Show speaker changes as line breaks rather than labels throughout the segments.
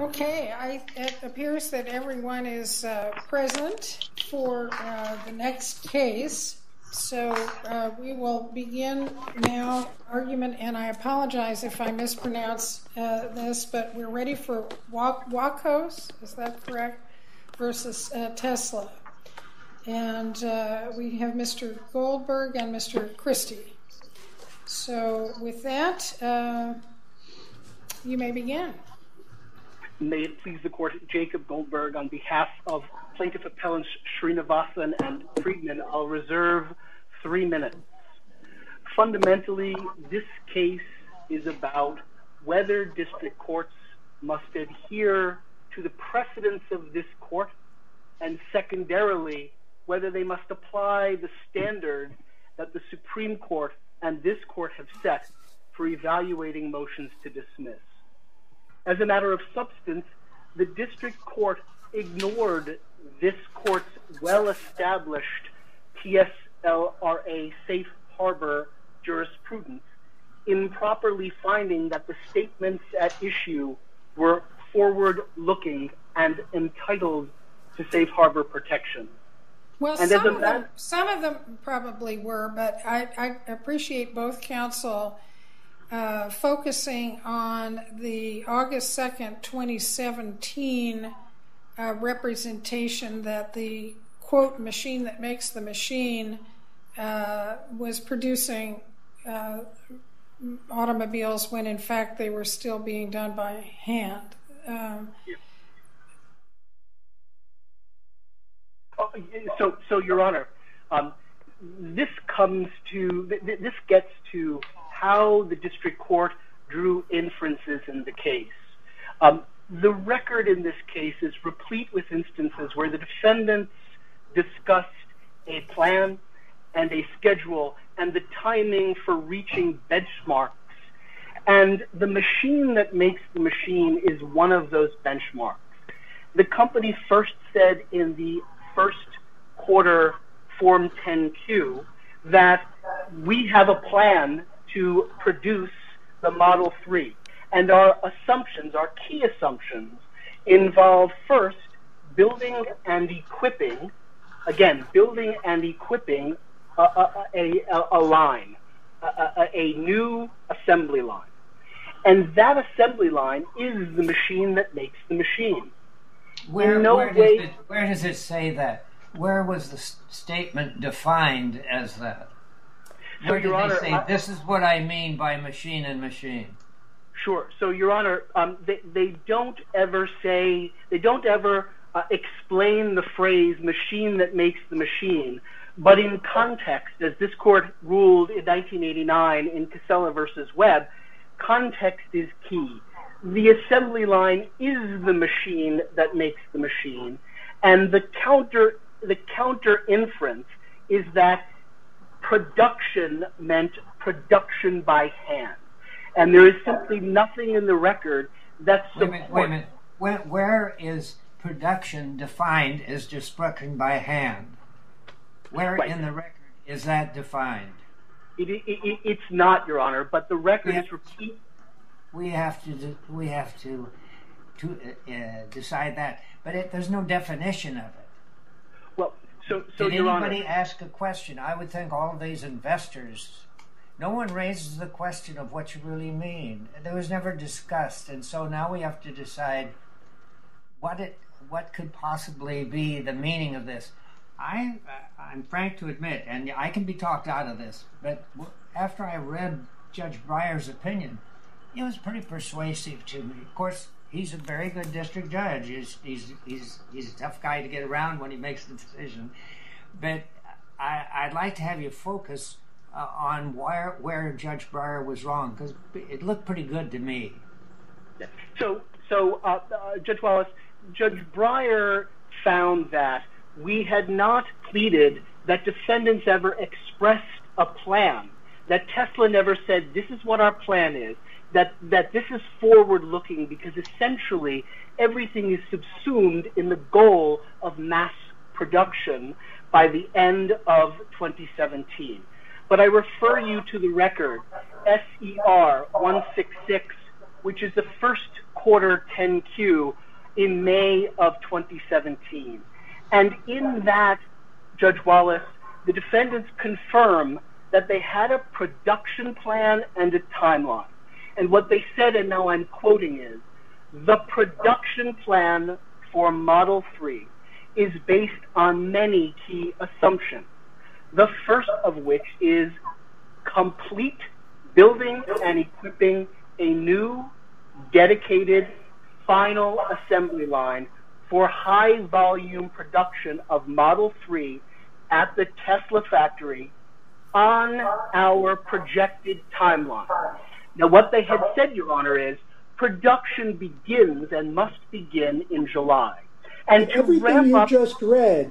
Okay, it appears that everyone is present for the next case. So we will begin now argument, and I apologize if I mispronounce this, but we're ready for Wochos, is that correct, versus Tesla. And we have Mr. Goldberg and Mr. Christie. So with that, you may begin.
May it please the court, Jacob Goldberg, on behalf of plaintiff appellants Srinivasan and Friedman, I'll reserve 3 minutes. Fundamentally, this case is about whether district courts must adhere to the precedents of this court, and secondarily, whether they must apply the standard that the Supreme Court and this court have set for evaluating motions to dismiss. As a matter of substance, the district court ignored this court's well-established PSLRA safe harbor jurisprudence, improperly finding that the statements at issue were forward-looking and entitled to safe harbor protection.
Well, some of them probably were, but I appreciate both counsel focusing on the August 2nd, 2017 representation that the, quote, machine that makes the machine was producing automobiles when in fact they were still being done by hand.
So Your Honor, this gets to how the district court drew inferences in the case. The record in this case is replete with instances where the defendants discussed a plan and a schedule and the timing for reaching benchmarks. And the machine that makes the machine is one of those benchmarks. The company first said in the first quarter Form 10Q that we have a plan to produce the Model 3. And our assumptions, our key assumptions, involve first building and equipping, again, building and equipping a line, a new assembly line. And that assembly line is the machine that makes the machine.
Where does it say that? Where was the statement defined as that? Where did they say, this is what I mean by machine and machine?
Sure. So, Your Honor, they don't ever explain the phrase machine that makes the machine. But in context, as this court ruled in 1989 in Casella versus Webb, context is key. The assembly line is the machine that makes the machine. And the counter inference is that production meant production by hand. And there is simply nothing in the record that supports...
Wait a minute. Where is production defined as destruction by hand? Where in the record is that defined?
It's not, Your Honor, but the record is repeat.
We have to decide that, but there's no definition of it.
Well, so
did
Your Honor,
anybody ask a question? I would think all of these investors, no one raises the question of what you really mean. It was never discussed, and so now we have to decide what could possibly be the meaning of this. I'm frank to admit, and I can be talked out of this, but after I read Judge Breyer's opinion, it was pretty persuasive to me. Of course, he's a very good district judge. He's a tough guy to get around when he makes the decision. But I'd like to have you focus on where Judge Breyer was wrong, because it looked pretty good to me.
So Judge Wallace, Judge Breyer found that we had not pleaded that defendants ever expressed a plan, that Tesla never said, this is what our plan is, that this is forward-looking, because essentially everything is subsumed in the goal of mass production by the end of 2017. But I refer you to the record, SER 166, which is the first quarter 10Q in May of 2017. And in that, Judge Wallace, the defendants confirm that they had a production plan and a timeline. And what they said, and now I'm quoting, is, the production plan for Model 3 is based on many key assumptions. The first of which is complete building and equipping a new, dedicated, final assembly line for high-volume production of Model 3 at the Tesla factory on our projected timeline. Now, what they had said, Your Honor, is production begins and must begin in July. And
everything you just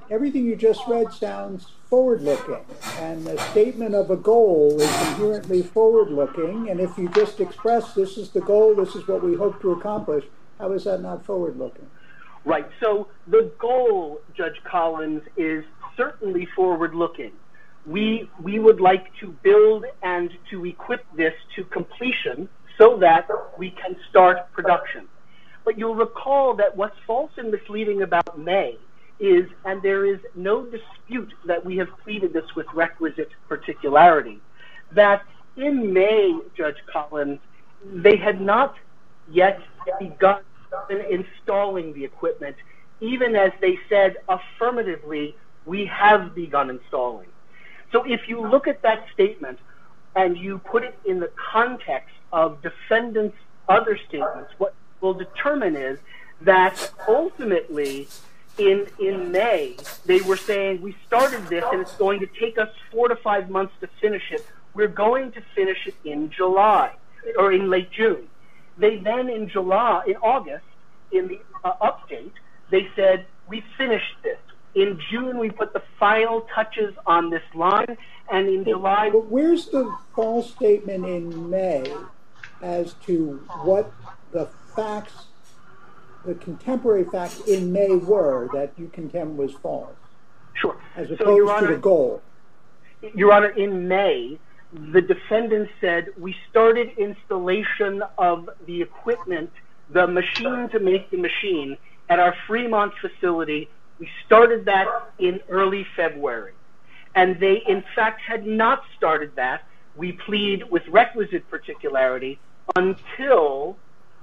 read sounds forward-looking, and the statement of a goal is inherently forward-looking, and if you just express this is the goal, this is what we hope to accomplish, how is that not forward-looking?
Right. So the goal, Judge Collins, is certainly forward-looking. We would like to build and to equip this to completion so that we can start production. But you'll recall that what's false and misleading about May is, and there is no dispute that we have pleaded this with requisite particularity, that in May, Judge Collins, they had not yet begun installing the equipment, even as they said affirmatively, we have begun installing. So if you look at that statement and you put it in the context of defendants' other statements, what will determine is that ultimately in May, they were saying, we started this and it's going to take us 4 to 5 months to finish it. We're going to finish it in July or in late June. They then in August, in the update, they said, we finished this. In June, we put the final touches on this line, and in July...
But where's the false statement in May as to what the facts, the contemporary facts in May were that you contend was false?
Sure.
As opposed to the goal.
Your Honor, in May, the defendant said, we started installation of the equipment, the machine to make the machine, at our Fremont facility. We started that in early February. And they, in fact, had not started that, we plead with requisite particularity, until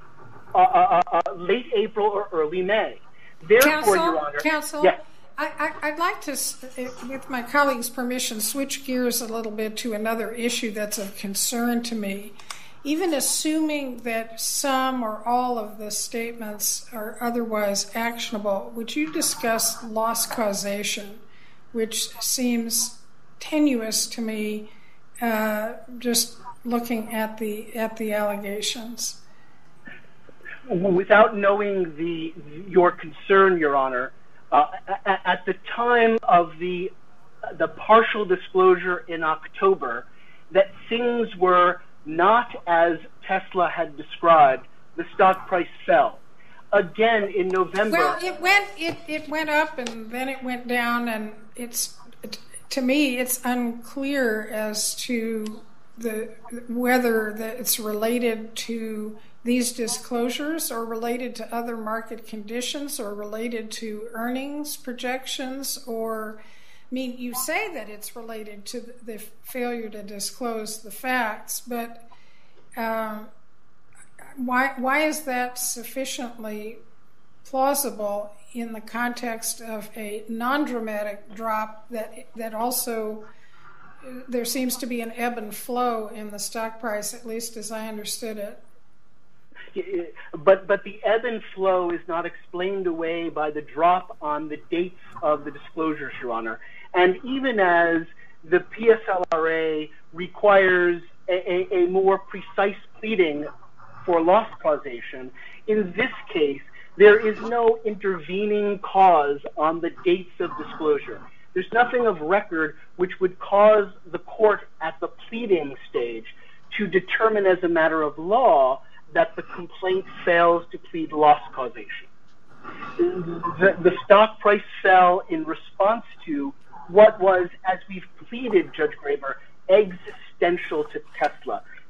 late April or early May. Therefore, Your Honor...
Counsel,
yes.
I'd like to, with my colleague's permission, switch gears a little bit to another issue that's of concern to me. Even assuming that some or all of the statements are otherwise actionable, would you discuss loss causation, which seems tenuous to me, just looking at the allegations?
Without knowing your concern, Your Honor, at the time of the partial disclosure in October, that things were not as Tesla had described, the stock price fell. Again, in November... Well,
it went up and then it went down, and to me, it's unclear as to whether it's related to these disclosures or related to other market conditions or related to earnings projections, or, I mean, you say that it's related to the failure to disclose the facts, but why is that sufficiently plausible in the context of a non-dramatic drop that also there seems to be an ebb and flow in the stock price, at least as I understood it?
But the ebb and flow is not explained away by the drop on the dates of the disclosures, Your Honor. And even as the PSLRA requires a more precise pleading for loss causation, in this case, there is no intervening cause on the dates of disclosure. There's nothing of record which would cause the court at the pleading stage to determine as a matter of law that the complaint fails to plead loss causation. The stock price fell in response to what was, as we've pleaded, Judge Graber, existential to Tesla.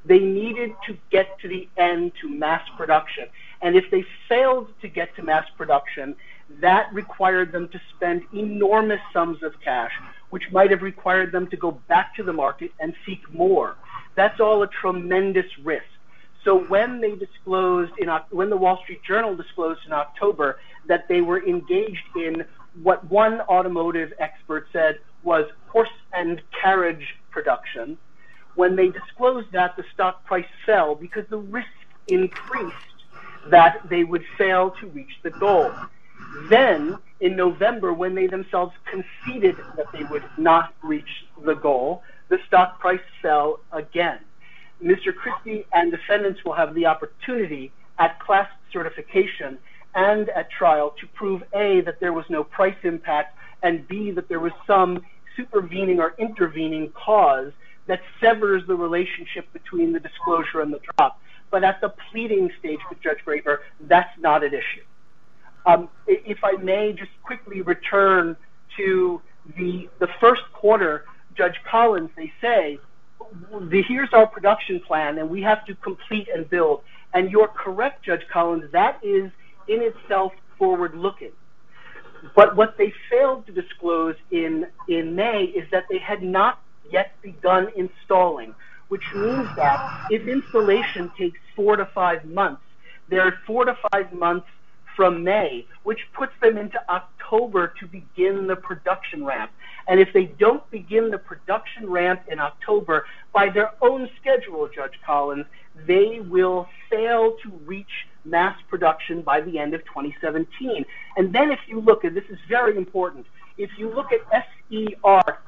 They needed to get to the end to mass production. And if they failed to get to mass production, that required them to spend enormous sums of cash, which might have required them to go back to the market and seek more. That's all a tremendous risk. So when they disclosed, when the Wall Street Journal disclosed in October that they were engaged in what one automotive expert said was horse and carriage production, when they disclosed that, the stock price fell because the risk increased that they would fail to reach the goal. Then, in November, when they themselves conceded that they would not reach the goal, the stock price fell again. Mr. Christie and defendants will have the opportunity at class certification and at trial to prove A, that there was no price impact, and B, that there was some supervening or intervening cause that severs the relationship between the disclosure and the drop. But at the pleading stage with Judge Graber, that's not an issue. If I may just quickly return to the first quarter, Judge Collins, they say, here's our production plan, and we have to complete and build. And you're correct, Judge Collins, that is in itself forward-looking. But what they failed to disclose in May is that they had not yet begun installing, which means that if installation takes 4 to 5 months, there are 4 to 5 months from May, which puts them into October to begin the production ramp. And if they don't begin the production ramp in October, by their own schedule, Judge Collins, they will fail to reach mass production by the end of 2017. And then if you look, and this is very important, if you look at SER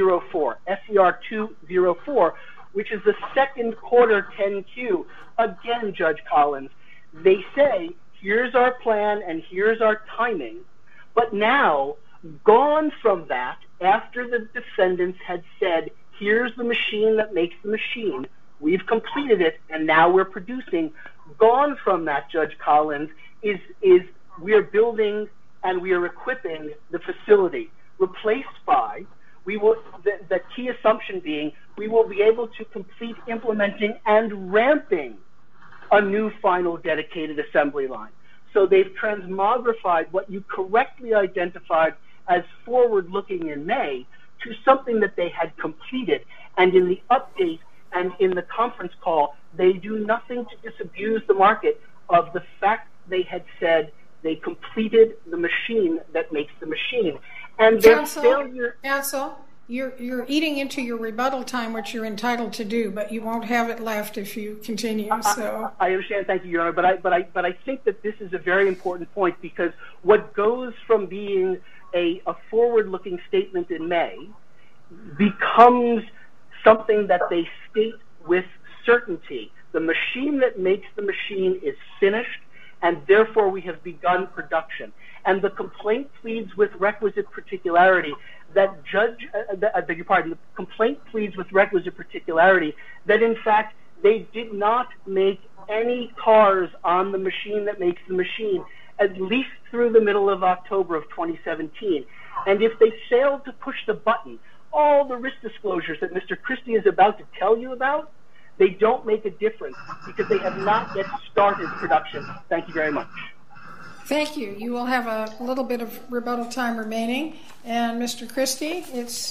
204, which is the second quarter 10Q, again, Judge Collins, they say, here's our plan and here's our timing. But now, gone from that, after the defendants had said, here's the machine that makes the machine, we've completed it, and now we're producing, gone from that, Judge Collins, is we're building and we are equipping the facility. Replaced by, the key assumption being, we will be able to complete implementing and ramping a new final dedicated assembly line. So they've transmogrified what you correctly identified as forward-looking in May to something that they had completed. And in the update and in the conference call, they do nothing to disabuse the market of the fact they had said they completed the machine that makes the machine. And their failure...
Counsel, you're eating into your rebuttal time, which you're entitled to do, but you won't have it left if you continue. So
I understand, thank you, Your Honor, but I think that this is a very important point, because what goes from being a forward-looking statement in May becomes something that they state with certainty. The machine that makes the machine is finished, and therefore we have begun production. And the complaint pleads with requisite particularity that the complaint pleads with requisite particularity that, in fact, they did not make any cars on the machine that makes the machine, at least through the middle of October of 2017. And if they failed to push the button, all the risk disclosures that Mr. Christie is about to tell you about, they don't make a difference because they have not yet started production. Thank you very much.
Thank you. You will have a little bit of rebuttal time remaining. And Mr. Christie, it's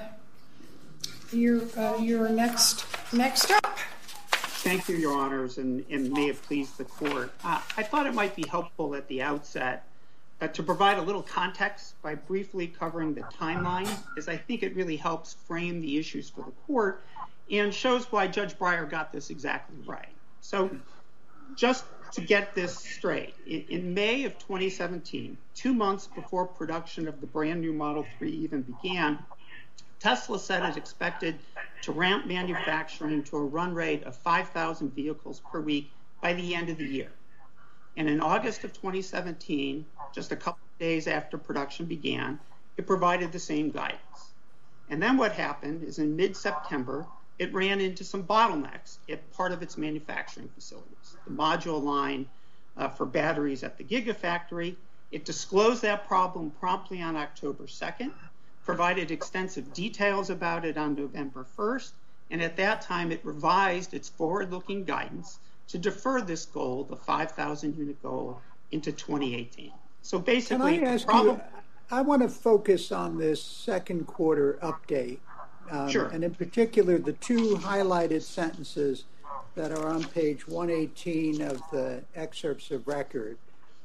your next up.
Thank you, Your Honors, and may it please the Court. I thought it might be helpful at the outset to provide a little context by briefly covering the timeline, as I think it really helps frame the issues for the Court and shows why Judge Breyer got this exactly right. So just to get this straight, in May of 2017, 2 months before production of the brand new Model 3 even began, Tesla said it expected to ramp manufacturing to a run rate of 5,000 vehicles per week by the end of the year. And in August of 2017, just a couple of days after production began, it provided the same guidance. And then what happened is in mid-September, it ran into some bottlenecks at part of its manufacturing facilities. The module line for batteries at the Gigafactory, it disclosed that problem promptly on October 2nd, provided extensive details about it on November 1st, And at that time, it revised its forward-looking guidance to defer this goal, the 5,000 unit goal, into 2018. So basically,
can I ask you, I want to focus on this second quarter update.
Sure.
And in particular, the two highlighted sentences that are on page 118 of the excerpts of record.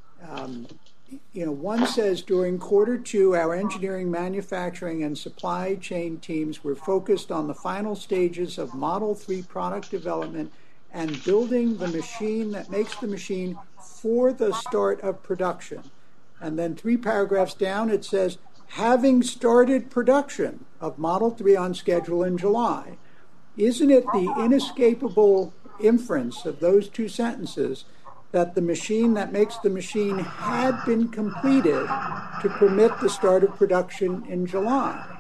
One says, during quarter two, our engineering, manufacturing, and supply chain teams were focused on the final stages of Model 3 product development and building the machine that makes the machine for the start of production. And then 3 paragraphs down, it says, having started production of Model 3 on schedule in July. Isn't it the inescapable inference of those two sentences that the machine that makes the machine had been completed to permit the start of production in July?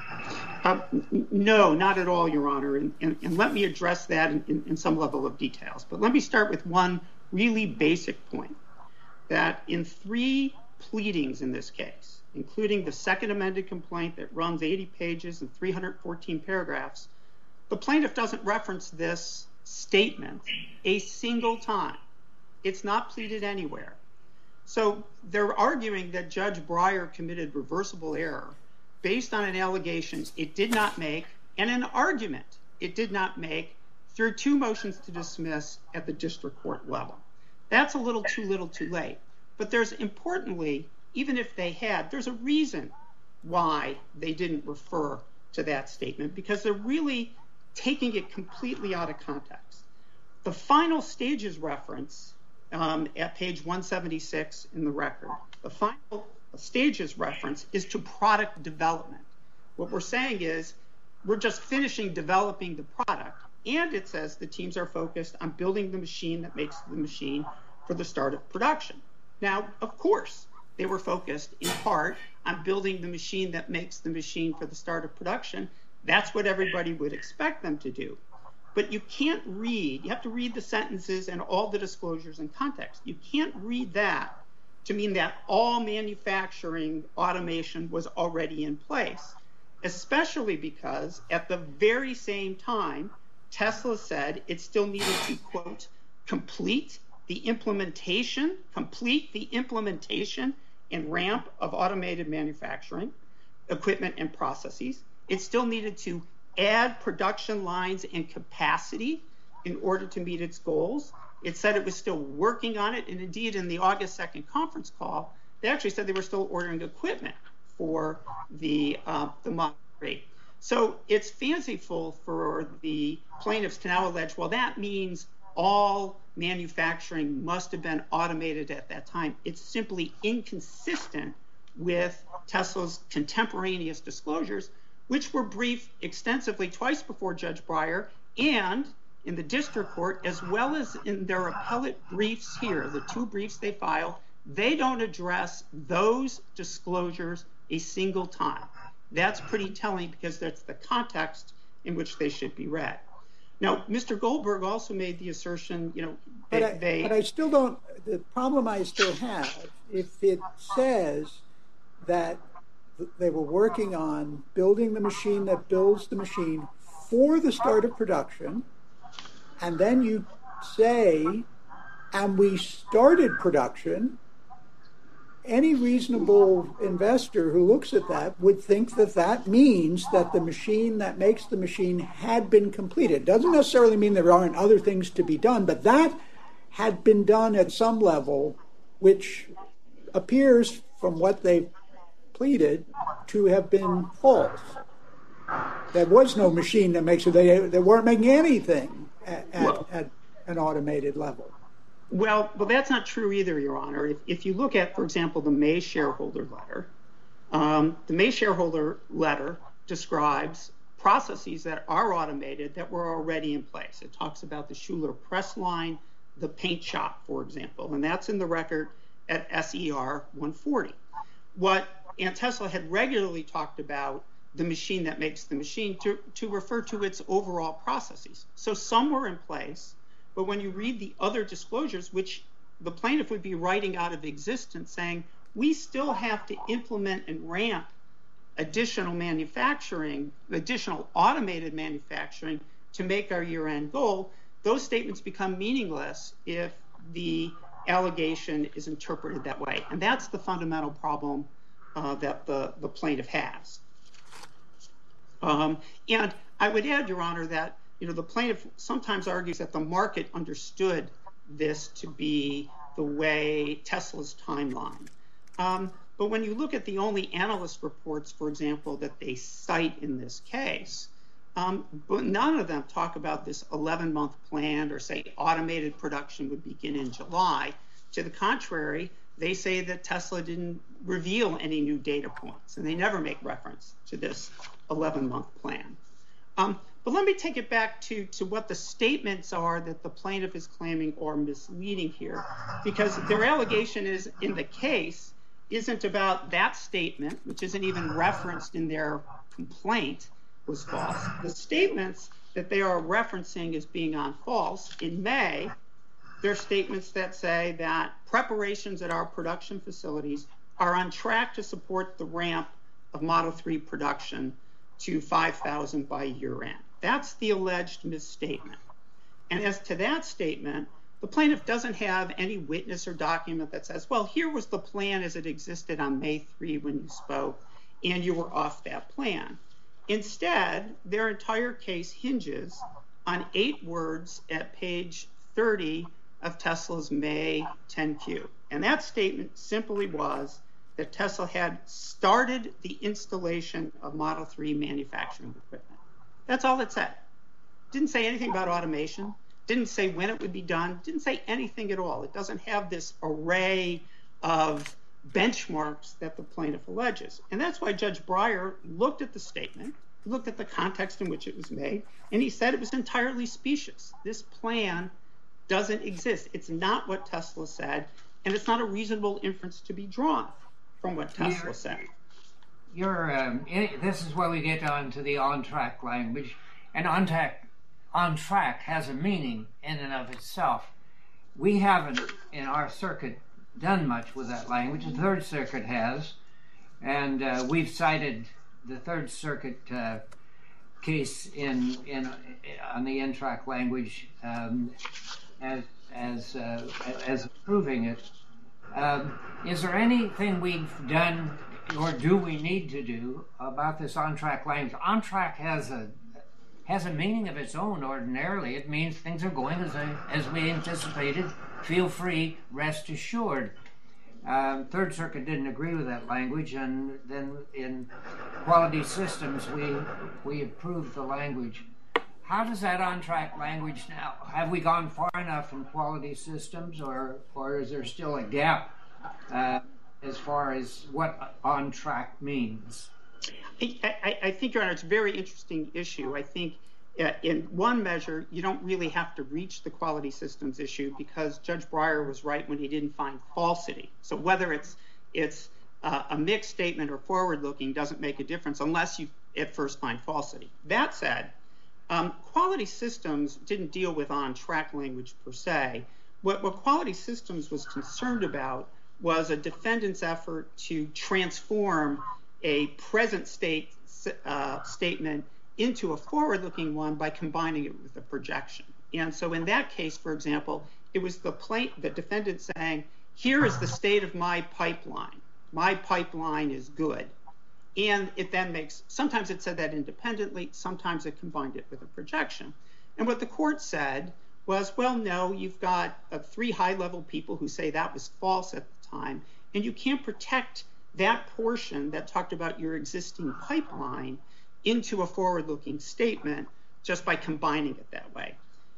No, not at all, Your Honor. And let me address that in some level of details. But let me start with one really basic point, that in 3 pleadings in this case, including the second amended complaint that runs 80 pages and 314 paragraphs, the plaintiff doesn't reference this statement a single time. It's not pleaded anywhere. So they're arguing that Judge Breyer committed reversible error based on an allegation it did not make and an argument it did not make through 2 motions to dismiss at the district court level. That's a little too late. But there's, importantly, even if they had, there's a reason why they didn't refer to that statement, because they're really taking it completely out of context. The final stages reference at page 176 in the record, the final stages reference is to product development. What we're saying is we're just finishing developing the product, and it says the teams are focused on building the machine that makes the machine for the start of production. Now, of course, they were focused in part on building the machine that makes the machine for the start of production. That's what everybody would expect them to do. But you can't read, you have to read the sentences and all the disclosures in context. You can't read that to mean that all manufacturing automation was already in place, especially because at the very same time, Tesla said it still needed to, quote, complete the implementation and ramp of automated manufacturing equipment and processes. It still needed to add production lines and capacity in order to meet its goals. It said it was still working on it, and indeed in the August 2nd conference call, they actually said they were still ordering equipment for the Model 3. So it's fanciful for the plaintiffs to now allege, well, that means all manufacturing must have been automated at that time. It's simply inconsistent with Tesla's contemporaneous disclosures, which were briefed extensively twice before Judge Breyer and in the district court, as well as in their appellate briefs here, the 2 briefs they filed. They don't address those disclosures a single time. That's pretty telling, because that's the context in which they should be read. Now, Mr. Goldberg also made the assertion,
but I still don't, the problem I still have, if it says that they were working on building the machine that builds the machine for the start of production, and then you say, and we started production, any reasonable investor who looks at that would think that that means that the machine that makes the machine had been completed. Doesn't necessarily mean there aren't other things to be done, but that had been done at some level, which appears from what they've pleaded to have been false. There was no machine that makes it. They weren't making anything at an automated level.
Well, that's not true either, Your Honor. If you look at, for example, the May shareholder letter, the May shareholder letter describes processes that are automated that were already in place. It talks about the Schuler press line, the paint shop, for example, and that's in the record at SER 140. And Tesla had regularly talked about the machine that makes the machine to refer to its overall processes. So some were in place, but when you read the other disclosures, which the plaintiff would be writing out of existence, saying we still have to implement and ramp additional manufacturing, additional automated manufacturing to make our year-end goal, those statements become meaningless if the allegation is interpreted that way. And that's the fundamental problem that the plaintiff has. And I would add, Your Honor, that the plaintiff sometimes argues that the market understood this to be the way Tesla's timeline. But when you look at the only analyst reports, for example, that they cite in this case, but none of them talk about this 11-month plan or say automated production would begin in July. To the contrary, they say that Tesla didn't reveal any new data points, and they never make reference to this 11-month plan. But let me take it back to what the statements are that the plaintiff is claiming are misleading here, because their allegation is in the case isn't about that statement, which isn't even referenced in their complaint, was false. The statements that they are referencing as being on false in May, they're statements that say that preparations at our production facilities are on track to support the ramp of Model 3 production to 5,000 by year end. That's the alleged misstatement. And as to that statement, the plaintiff doesn't have any witness or document that says, well, here was the plan as it existed on May 3 when you spoke, and you were off that plan. Instead, their entire case hinges on 8 words at page 30 of Tesla's May 10Q. And that statement simply was that Tesla had started the installation of Model 3 manufacturing equipment. That's all it said. Didn't say anything about automation, didn't say when it would be done, didn't say anything at all. It doesn't have this array of benchmarks that the plaintiff alleges. And that's why Judge Breyer looked at the statement, looked at the context in which it was made, and he said it was entirely specious. This plan doesn't exist. It's not what Tesla said, and it's not a reasonable inference to be drawn from what Tesla said.
This is where we get on to the on-track language. And on-track has a meaning in and of itself. We haven't, in our circuit, done much with that language. The Third Circuit has, and we've cited the Third Circuit case on the in-track language as proving it. Is there anything we've done or do we need to do about this on-track language? On-track has a meaning of its own ordinarily. It means things are going as we anticipated. Feel free, rest assured. Third Circuit didn't agree with that language, and then in quality systems we approved the language. How does that on-track language now? Have we gone far enough in quality systems, or is there still a gap as far as what on-track means?
I think, Your Honor, it's a very interesting issue. I think in one measure, you don't really have to reach the quality systems issue because Judge Breyer was right when he didn't find falsity. So whether it's a mixed statement or forward-looking doesn't make a difference unless you at first find falsity. That said, quality systems didn't deal with on-track language per se. What quality systems was concerned about was a defendant's effort to transform a present state statement into a forward-looking one by combining it with a projection. And so in that case, for example, it was the defendant saying, here is the state of my pipeline. My pipeline is good. And it then sometimes it said that independently, sometimes it combined it with a projection. And what the court said was, well, no, you've got 3 high-level people who say that was false at the time, and you can't protect that portion that talked about your existing pipeline into a forward-looking statement just by combining it that way.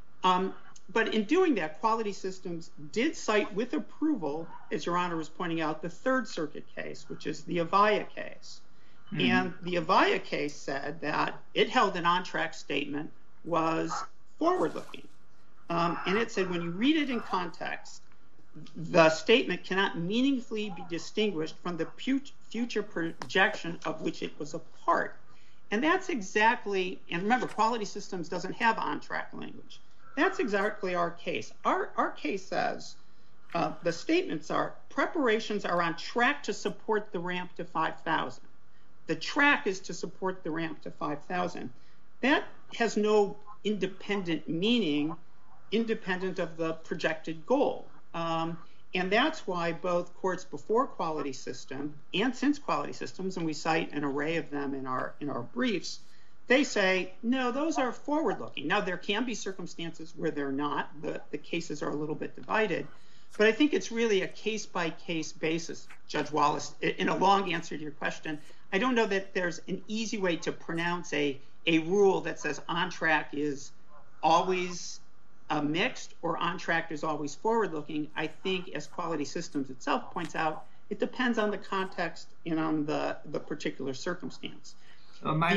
But in doing that, quality systems did cite with approval, as Your Honor was pointing out, the Third Circuit case, which is the Avaya case. And the Avaya case said that it held an on-track statement was forward-looking. And it said when you read it in context, the statement cannot meaningfully be distinguished from the future projection of which it was a part. And that's exactly, and remember, quality systems doesn't have on-track language. That's exactly our case. Our case says the statements are, preparations are on track to support the ramp to 5,000. The track is to support the ramp to 5,000. That has no independent meaning, independent of the projected goal. And that's why both courts before quality system and since quality systems, and we cite an array of them in our briefs, they say, no, those are forward-looking. Now, there can be circumstances where they're not. The cases are a little bit divided. But I think it's really a case-by-case basis, Judge Wallace. In a long answer to your question, I don't know that there's an easy way to pronounce a rule that says on track is always mixed or on track is always forward-looking. I think, as quality systems itself points out, it depends on the context and on the particular circumstance.
My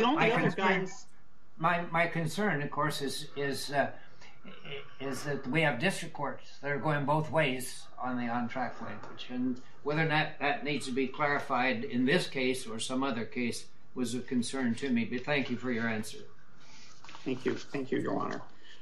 concern, of course, is that we have district courts that are going both ways on the on-track language, and whether or not that needs to be clarified in this case or some other case was a concern to me. But thank you for your answer.
Thank you, Your Honor.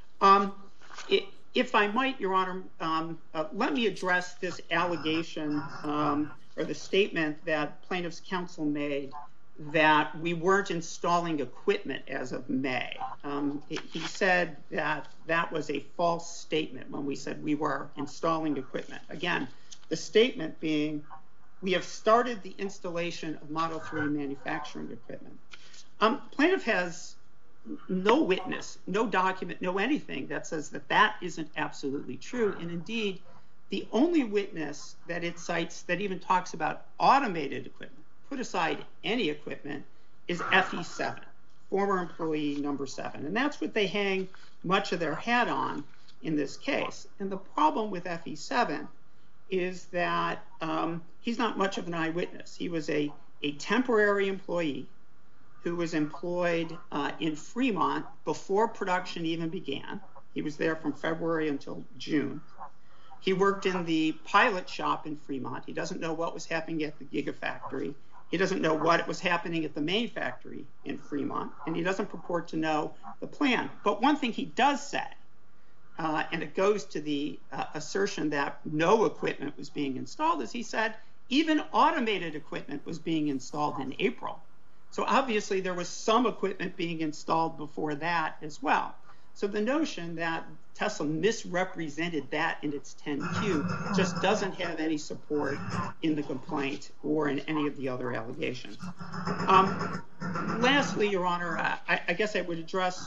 If I might, Your Honor, let me address this allegation or the statement that plaintiff's counsel made that we weren't installing equipment as of May. He said that was a false statement when we said we were installing equipment. Again, the statement being we have started the installation of Model 3 manufacturing equipment. Plaintiff has no witness, no document, no anything that says that isn't absolutely true. And indeed, the only witness that it cites that even talks about automated equipment, put aside any equipment, is FE7, former employee number 7. And that's what they hang much of their hat on in this case. And the problem with FE7 is that he's not much of an eyewitness. He was a temporary employee who was employed in Fremont before production even began. He was there from February until June. He worked in the pilot shop in Fremont. He doesn't know what was happening at the Gigafactory. He doesn't know what was happening at the main factory in Fremont, and he doesn't purport to know the plan. But one thing he does say, and it goes to the assertion that no equipment was being installed, is he said even automated equipment was being installed in April. So obviously there was some equipment being installed before that as well. So the notion that Tesla misrepresented that in its 10Q just doesn't have any support in the complaint or in any of the other allegations. Lastly, Your Honor, I guess I would address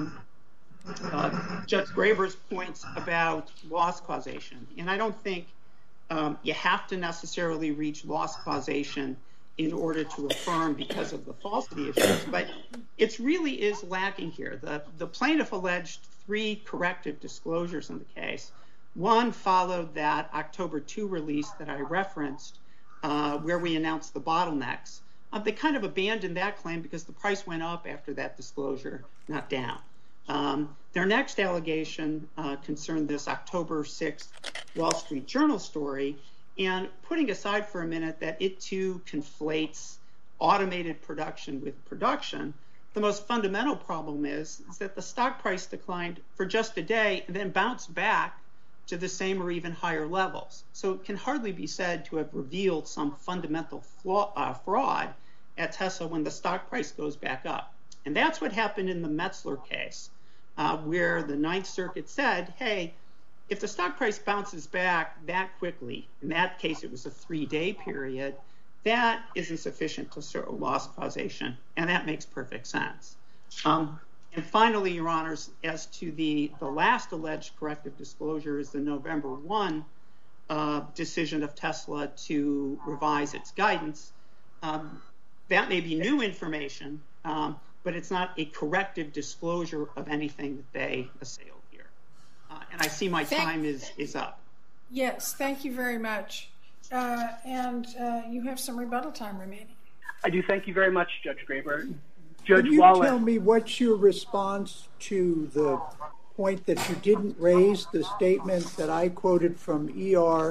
Judge Graber's points about loss causation. And I don't think you have to necessarily reach loss causation in order to affirm because of the falsity issues, but it really is lacking here. The plaintiff alleged 3 corrective disclosures in the case. One followed that October 2 release that I referenced, where we announced the bottlenecks. They kind of abandoned that claim because the price went up after that disclosure, not down. Their next allegation concerned this October 6th Wall Street Journal story, and putting aside for a minute that it too conflates automated production with production, the most fundamental problem is that the stock price declined for just a day and then bounced back to the same or even higher levels. So it can hardly be said to have revealed some fundamental fraud at Tesla when the stock price goes back up. And that's what happened in the Metzler case, where the Ninth Circuit said, hey, if the stock price bounces back that quickly, in that case it was a 3-day period, that isn't sufficient to show loss causation, and that makes perfect sense. And finally, Your Honors, as to the last alleged corrective disclosure is the November 1 decision of Tesla to revise its guidance. That may be new information, but it's not a corrective disclosure of anything that they assailed. And I see my time is up.
Yes, thank you very much. And you have some rebuttal time remaining.
I do. Thank you very much, Judge Graber. Judge
Can you
Wallace,
tell me what's your response to the point that you didn't raise the statement that I quoted from ER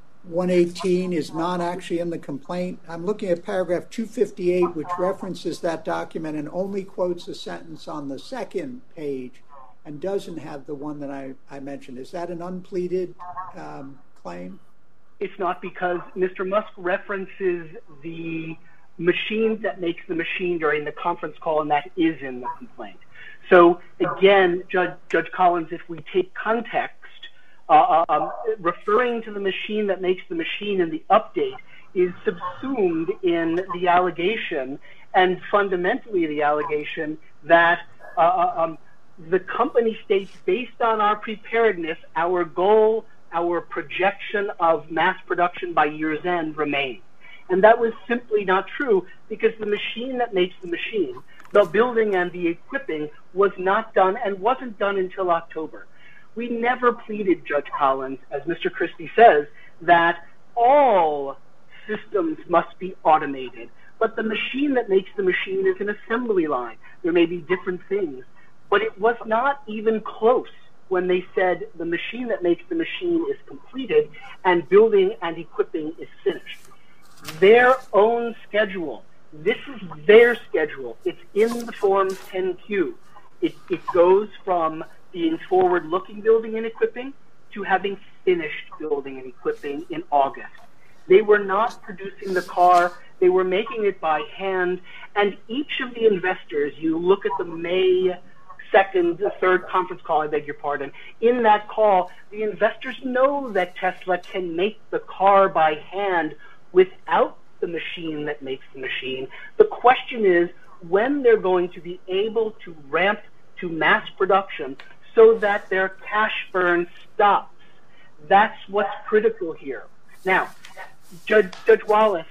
118 is not actually in the complaint? I'm looking at paragraph 258, which references that document and only quotes a sentence on the second page and doesn't have the one that I mentioned. Is that an unpleaded claim?
It's not, because Mr. Musk references the machine that makes the machine during the conference call, and that is in the complaint. So again, Judge Collins, if we take context, referring to the machine that makes the machine in the update is subsumed in the allegation, and fundamentally the allegation that the company states, based on our preparedness, our goal, our projection of mass production by year's end remains. And that was simply not true, because the machine that makes the machine, the building and the equipping, was not done and wasn't done until October. We never pleaded, Judge Collins, as Mr. Christie says, that all systems must be automated. But the machine that makes the machine is an assembly line. There may be different things. But it was not even close when they said the machine that makes the machine is completed and building and equipping is finished. Their own schedule. This is their schedule. It's in the Form 10Q. It goes from being forward-looking building and equipping to having finished building and equipping in August. They were not producing the car. They were making it by hand. And each of the investors, you look at the May 2nd, the third conference call, I beg your pardon. In that call, the investors know that Tesla can make the car by hand without the machine that makes the machine. The question is when they're going to be able to ramp to mass production so that their cash burn stops. That's what's critical here. Now, Judge Wallace,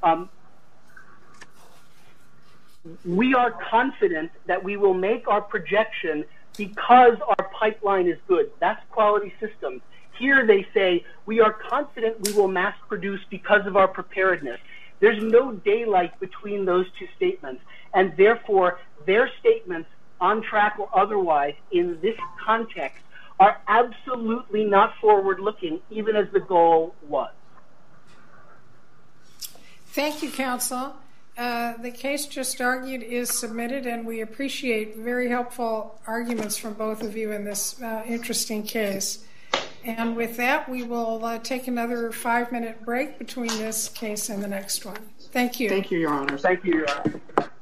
we are confident that we will make our projection because our pipeline is good. That's quality systems. Here they say, we are confident we will mass produce because of our preparedness. There's no daylight between those two statements, and therefore their statements, on track or otherwise, in this context, are absolutely not forward-looking, even as the goal was.
Thank you, counsel. The case just argued is submitted, and we appreciate very helpful arguments from both of you in this interesting case. And with that, we will take another 5-minute break between this case and the next one. Thank you.
Thank you, Your Honor.
Thank you, Your Honor.